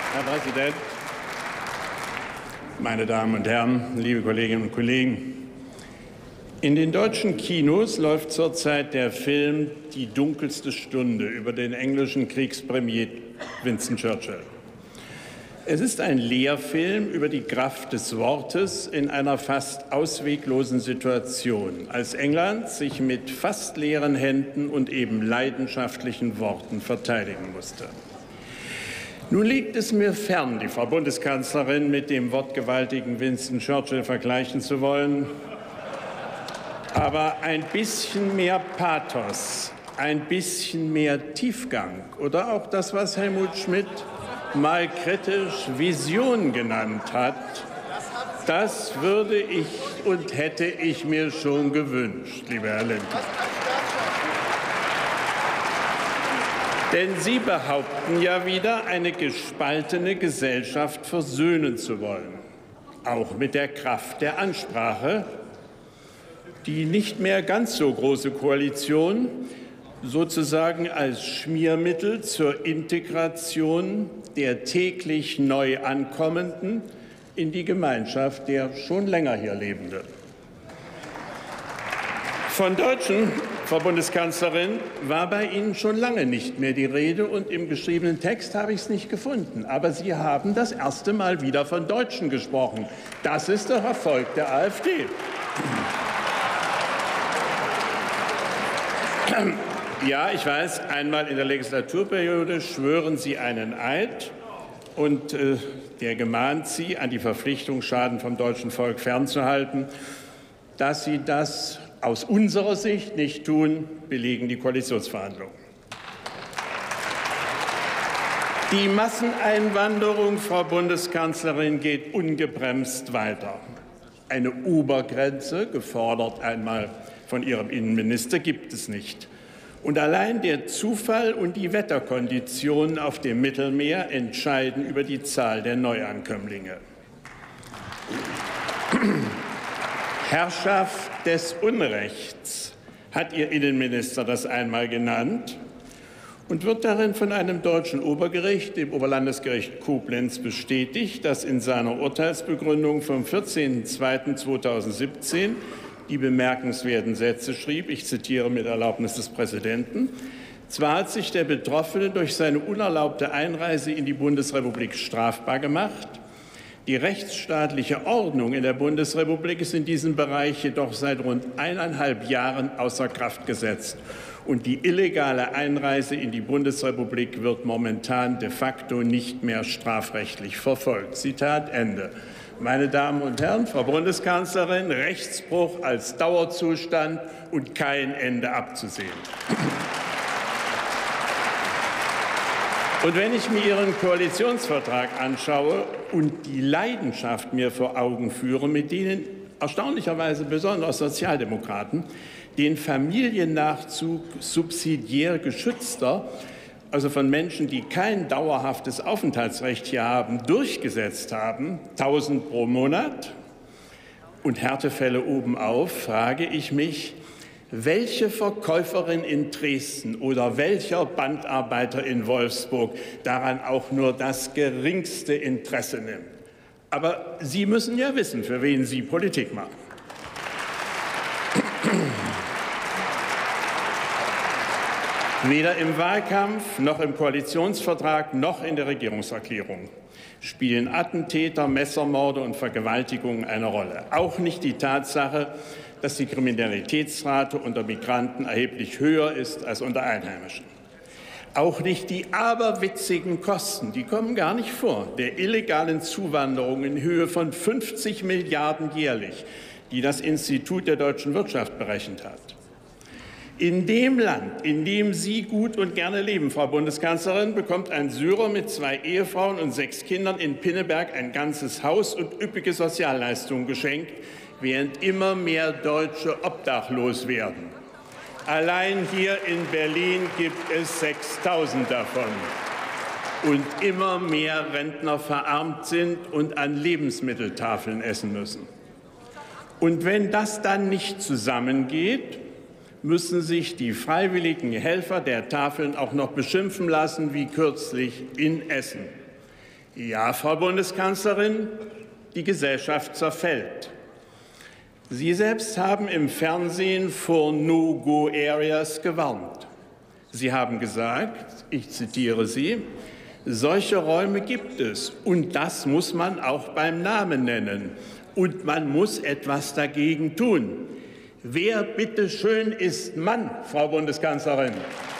Herr Präsident, meine Damen und Herren, liebe Kolleginnen und Kollegen! In den deutschen Kinos läuft zurzeit der Film »Die dunkelste Stunde« über den englischen Kriegspremier Winston Churchill. Es ist ein Lehrfilm über die Kraft des Wortes in einer fast ausweglosen Situation, als England sich mit fast leeren Händen und eben leidenschaftlichen Worten verteidigen musste. Nun liegt es mir fern, die Frau Bundeskanzlerin mit dem wortgewaltigen Winston Churchill vergleichen zu wollen. Aber ein bisschen mehr Pathos, ein bisschen mehr Tiefgang oder auch das, was Helmut Schmidt mal kritisch Vision genannt hat, das würde ich und hätte ich mir schon gewünscht, lieber Herr Lindner. Denn Sie behaupten ja wieder, eine gespaltene Gesellschaft versöhnen zu wollen, auch mit der Kraft der Ansprache. Die nicht mehr ganz so große Koalition sozusagen als Schmiermittel zur Integration der täglich neu Ankommenden in die Gemeinschaft der schon länger hier Lebenden. Von Deutschen, Frau Bundeskanzlerin, war bei Ihnen schon lange nicht mehr die Rede, und im geschriebenen Text habe ich es nicht gefunden. Aber Sie haben das erste Mal wieder von Deutschen gesprochen. Das ist der Erfolg der AfD. Ja, ich weiß, einmal in der Legislaturperiode schwören Sie einen Eid, und der gemahnt Sie, an die Verpflichtung, Schaden vom deutschen Volk fernzuhalten. Dass Sie das aus unserer Sicht nicht tun, belegen die Koalitionsverhandlungen. Die Masseneinwanderung, Frau Bundeskanzlerin, geht ungebremst weiter. Eine Obergrenze, gefordert einmal von Ihrem Innenminister, gibt es nicht. Und allein der Zufall und die Wetterkonditionen auf dem Mittelmeer entscheiden über die Zahl der Neuankömmlinge. Herrschaft des Unrechts hat Ihr Innenminister das einmal genannt und wird darin von einem deutschen Obergericht, dem Oberlandesgericht Koblenz, bestätigt, das in seiner Urteilsbegründung vom 14.02.2017 die bemerkenswerten Sätze schrieb, ich zitiere mit Erlaubnis des Präsidenten: Zwar hat sich der Betroffene durch seine unerlaubte Einreise in die Bundesrepublik strafbar gemacht, die rechtsstaatliche Ordnung in der Bundesrepublik ist in diesem Bereich jedoch seit rund 1,5 Jahren außer Kraft gesetzt. Und die illegale Einreise in die Bundesrepublik wird momentan de facto nicht mehr strafrechtlich verfolgt. Zitat Ende. Meine Damen und Herren, Frau Bundeskanzlerin, Rechtsbruch als Dauerzustand und kein Ende abzusehen. Und wenn ich mir Ihren Koalitionsvertrag anschaue und die Leidenschaft mir vor Augen führe, mit denen erstaunlicherweise besonders Sozialdemokraten den Familiennachzug subsidiär geschützter, also von Menschen, die kein dauerhaftes Aufenthaltsrecht hier haben, durchgesetzt haben, 1.000 pro Monat und Härtefälle obenauf, frage ich mich, welche Verkäuferin in Dresden oder welcher Bandarbeiter in Wolfsburg daran auch nur das geringste Interesse nimmt. Aber Sie müssen ja wissen, für wen Sie Politik machen. Weder im Wahlkampf noch im Koalitionsvertrag noch in der Regierungserklärung spielen Attentäter, Messermorde und Vergewaltigungen eine Rolle. Auch nicht die Tatsache, dass die Kriminalitätsrate unter Migranten erheblich höher ist als unter Einheimischen. Auch nicht die aberwitzigen Kosten, die kommen gar nicht vor, der illegalen Zuwanderung in Höhe von 50 Milliarden jährlich, die das Institut der deutschen Wirtschaft berechnet hat. In dem Land, in dem Sie gut und gerne leben, Frau Bundeskanzlerin, bekommt ein Syrer mit 2 Ehefrauen und 6 Kindern in Pinneberg ein ganzes Haus und üppige Sozialleistungen geschenkt, während immer mehr Deutsche obdachlos werden. Allein hier in Berlin gibt es 6.000 davon. Und immer mehr Rentner verarmt sind und an Lebensmitteltafeln essen müssen. Und wenn das dann nicht zusammengeht, müssen sich die freiwilligen Helfer der Tafeln auch noch beschimpfen lassen, wie kürzlich in Essen. Ja, Frau Bundeskanzlerin, die Gesellschaft zerfällt. Sie selbst haben im Fernsehen vor No-Go-Areas gewarnt. Sie haben gesagt, ich zitiere Sie, solche Räume gibt es, und das muss man auch beim Namen nennen. Und man muss etwas dagegen tun. Wer bitteschön ist Mann, Frau Bundeskanzlerin?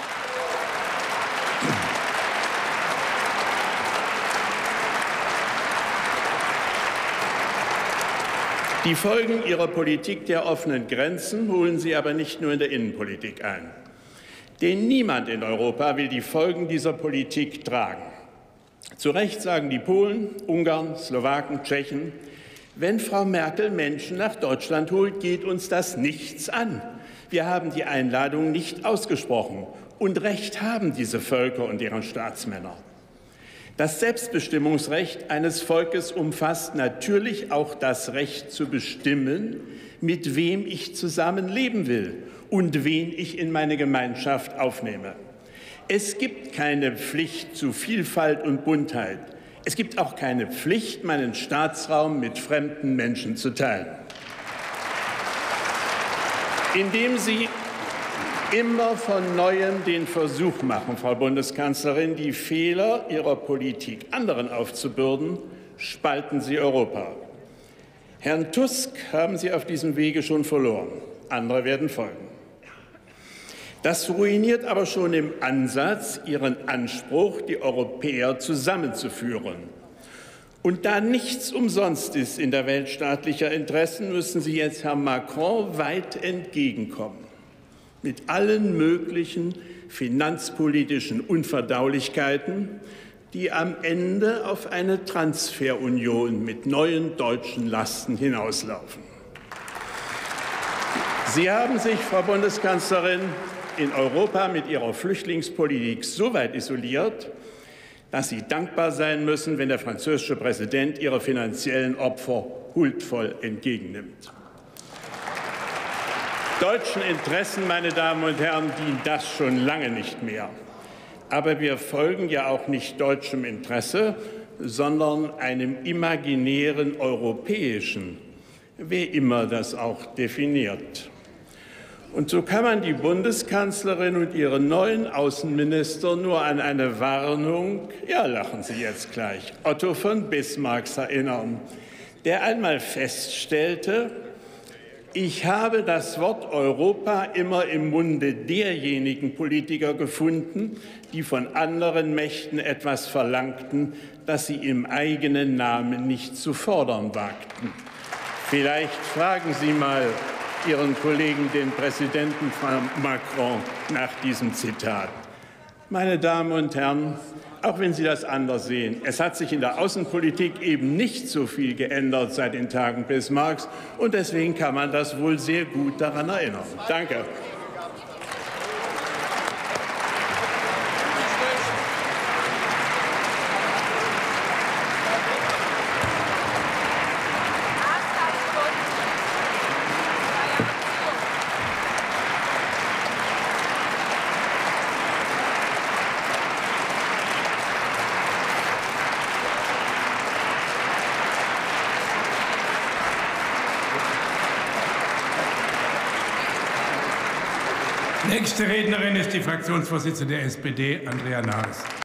Die Folgen Ihrer Politik der offenen Grenzen holen Sie aber nicht nur in der Innenpolitik ein. Denn niemand in Europa will die Folgen dieser Politik tragen. Zu Recht sagen die Polen, Ungarn, Slowaken, Tschechen, wenn Frau Merkel Menschen nach Deutschland holt, geht uns das nichts an. Wir haben die Einladung nicht ausgesprochen. Und Recht haben diese Völker und deren Staatsmänner. Das Selbstbestimmungsrecht eines Volkes umfasst natürlich auch das Recht zu bestimmen, mit wem ich zusammenleben will und wen ich in meine Gemeinschaft aufnehme. Es gibt keine Pflicht zu Vielfalt und Buntheit. Es gibt auch keine Pflicht, meinen Staatsraum mit fremden Menschen zu teilen. Indem Sie immer von Neuem den Versuch machen, Frau Bundeskanzlerin, die Fehler Ihrer Politik anderen aufzubürden, spalten Sie Europa. Herrn Tusk haben Sie auf diesem Wege schon verloren. Andere werden folgen. Das ruiniert aber schon im Ansatz Ihren Anspruch, die Europäer zusammenzuführen. Und da nichts umsonst ist in der Welt staatlicher Interessen, müssen Sie jetzt Herrn Macron weit entgegenkommen. Mit allen möglichen finanzpolitischen Unverdaulichkeiten, die am Ende auf eine Transferunion mit neuen deutschen Lasten hinauslaufen. Sie haben sich, Frau Bundeskanzlerin, in Europa mit Ihrer Flüchtlingspolitik so weit isoliert, dass Sie dankbar sein müssen, wenn der französische Präsident Ihre finanziellen Opfer huldvoll entgegennimmt. Deutschen Interessen, meine Damen und Herren, dient das schon lange nicht mehr. Aber wir folgen ja auch nicht deutschem Interesse, sondern einem imaginären europäischen, wer immer das auch definiert. Und so kann man die Bundeskanzlerin und ihre neuen Außenminister nur an eine Warnung, ja, lachen Sie jetzt gleich, Otto von Bismarcks erinnern, der einmal feststellte, ich habe das Wort Europa immer im Munde derjenigen Politiker gefunden, die von anderen Mächten etwas verlangten, das sie im eigenen Namen nicht zu fordern wagten. Vielleicht fragen Sie mal Ihren Kollegen, den Präsidenten Macron, nach diesem Zitat. Meine Damen und Herren, auch wenn Sie das anders sehen, es hat sich in der Außenpolitik eben nicht so viel geändert seit den Tagen Bismarcks, und deswegen kann man das wohl sehr gut daran erinnern. Danke. Nächste Rednerin ist die Fraktionsvorsitzende der SPD, Andrea Nahles.